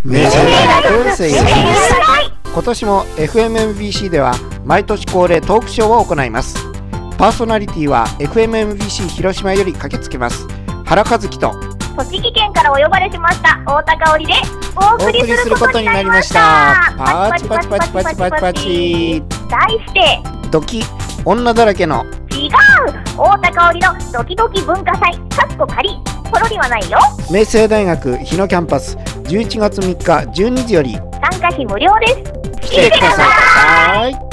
明星大学生です。今年も FMMBC では毎年恒例トークショーを行います。パーソナリティは FMMBC 広島より駆けつけます原和樹と栃木県からお呼ばれしました太田香織でお送りすることになりました。 パチパチパチパチパチパチ。 題してドキ女だらけの違う太田香織のドキドキ文化祭かっこ仮ポロリはないよ。 明星大学日野キャンパス11月3日12時より参加費無料です。 来てください。